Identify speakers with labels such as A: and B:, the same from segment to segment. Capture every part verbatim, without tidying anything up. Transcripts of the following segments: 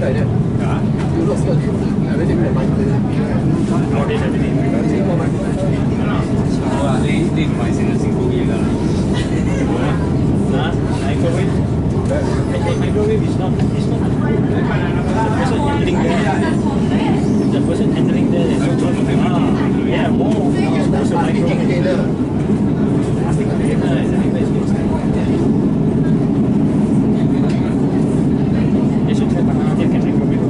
A: Microwave is not, it's not the person handling there. The person handling there is also, ah, yeah, more. It's a microwave. They should try banana cake and microwave.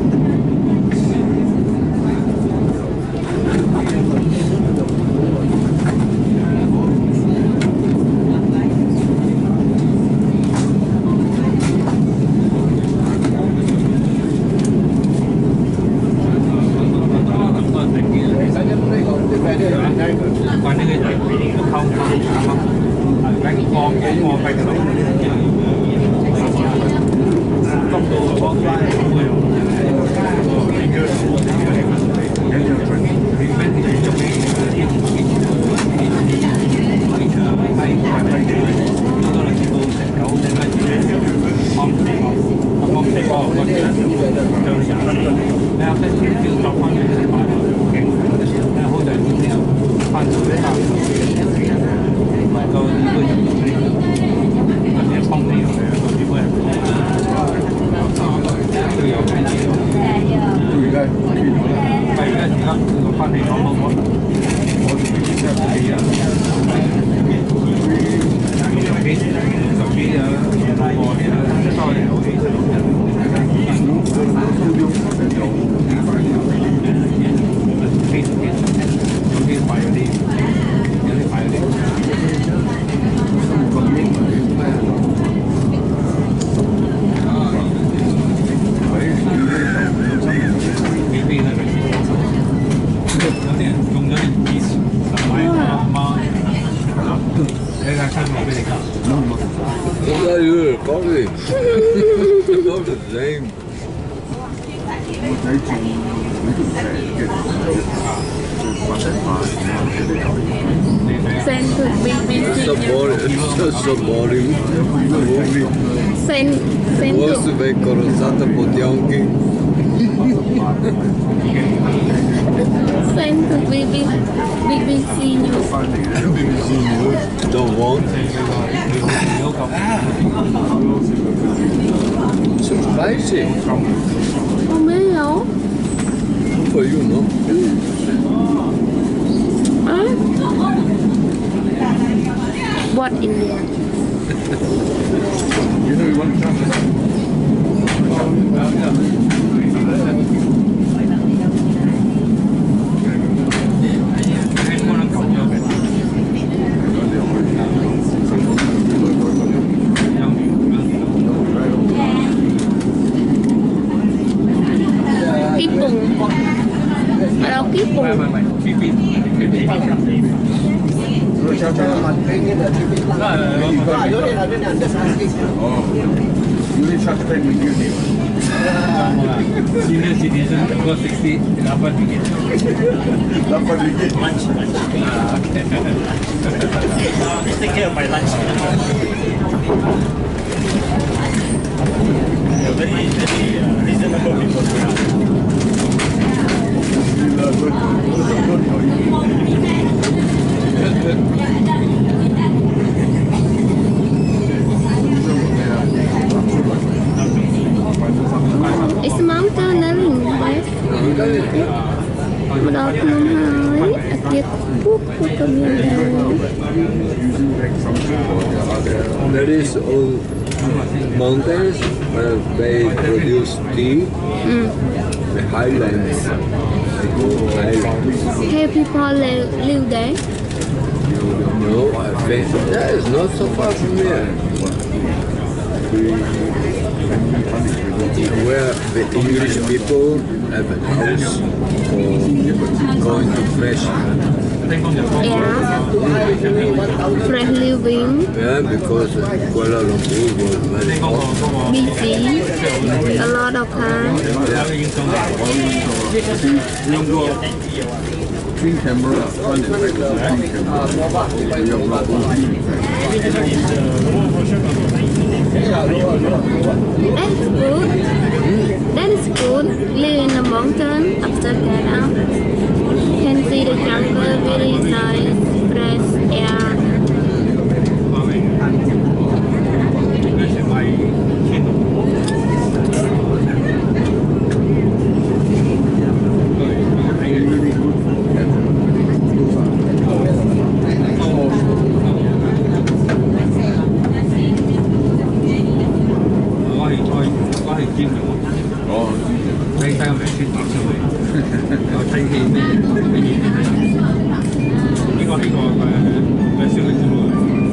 B: Send to B B C.
C: So boring. It's just so boring.
B: Send, send
C: What's
B: to.
C: the way corazata podjanki?
B: Send to B B, B B C News.
C: B B C News. Don't want. Too spicy.
B: Không biết đâu.
C: For you, no?
B: Huh? What India?
D: You know what?
A: Senior citizen above sixty, dapat ringgit.
D: Dapat ringgit.
A: Lunch, lunch. Ah, okay. Just take care of my lunch. You're very, very uh, reasonable people.
B: It's mountain darling, right? Một đợt năm hai, tiết thuốc của công nhân
C: There is all mountains where they produce tea.
B: Mm.
C: The highlands. They go highlands.
B: Have people live, live there?
C: No, I think that is not so far from here. Where the English people have a house for going to fish.
B: Yeah. Fresh living.
C: Yeah, because Kuala Lumpur was very hot.
B: Busy. A lot of time.
D: Clean camera, front and back of the clean camera. Your brother.
B: That's good. That is
C: 哦，
D: 睇睇我哋先打出嚟，我睇戲咩咩嘢睇？呢個呢個誒誒小李子路。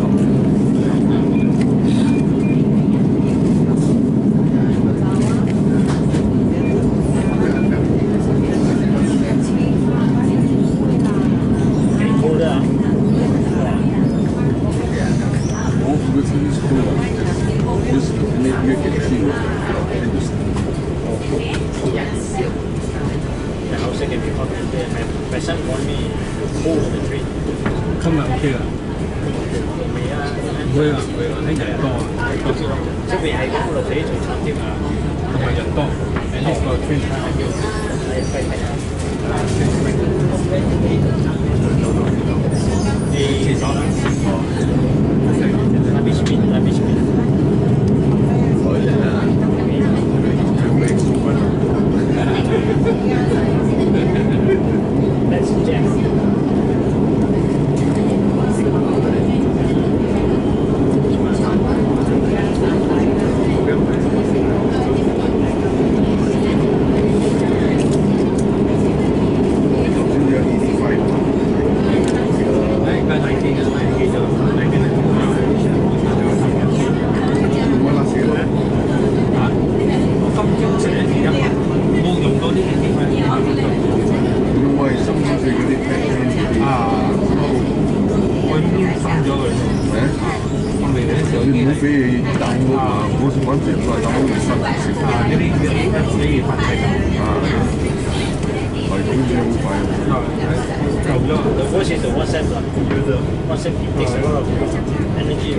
D: 今日 OK 啦，唔會啊，唔會啊，聽人多啊，
A: 出邊係咁落地最慘添啊，
D: 同埋人多，誒呢個穿插要廁所啦，
A: 那邊邊那邊邊，
C: 可以啦，準備出關。
A: Let's jam. The worst is the WhatsApp lah. WhatsApp takes a lot of energy.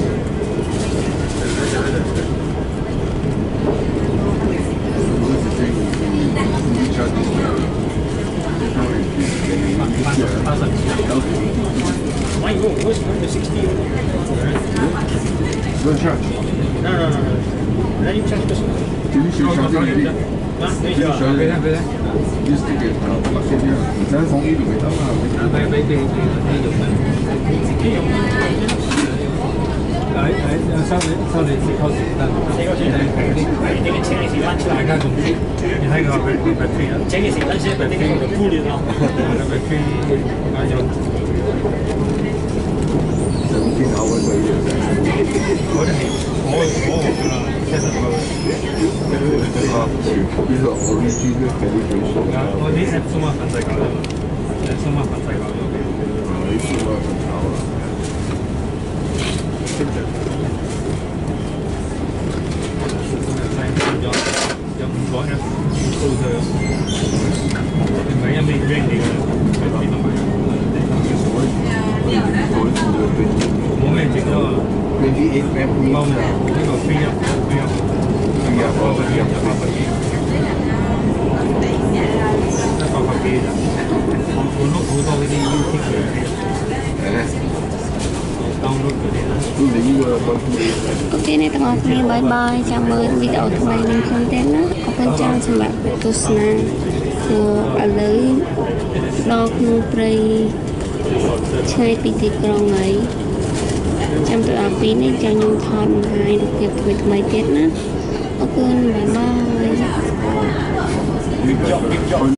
A: Why go? Where's the sixty?
C: Go charge.
A: No, no, no, no. Let him charge first.
C: Finish your charging.
A: Huh? Finish
C: Finish
A: your
C: charging. This ticket now. Ở trên phòng y người ta là
D: 俾俾俾俾你用嘅，喺喺收你收你四扣錢得，
A: 四個錢，你點解請你時間出嚟？
D: 大家仲知，你睇個佢佢佢啊，
A: 請你時間先，唔定我孤立咯。
D: 佢佢啊有。
C: 成天口嘅水嘅，
D: 嗰啲係我我㗎啦，七十個。
C: 啊，全部呢個 original 嘅呢種數。
D: 我啲係數碼粉細搞咗，誒數碼粉細搞咗嘅。
C: 你數碼粉炒啦。
D: 有有五個 F 到咗，唔係因為 ring 嚟嘅，喺邊度買？冇咩整咯。
C: twenty-eight M P
D: 冇呢個飛入飛入飛入嗰個飛入八百幾，一百百幾咋？我我碌好多嗰啲 YouTube 嘅，
C: 誒
D: download 嗰啲啦。
C: 都你呢個嗰啲。
B: Ok អ្នកទាំងអស់គ្នាបាយបាយចាំមើលវីដេអូថ្មីនឹងខ្ញុំទេណាអរគុណច្រើនសម្រាប់ទស្សនាគឺឥឡូវដល់ក្នុងព្រៃឆ្ងាយពីទីក្រុងហើយចាំទៅដល់ពេលនេះចាំខ្ញុំថតបង្ហាញរូបភាពថ្មីថ្មីទៀតណាអរគុណបាយបាយ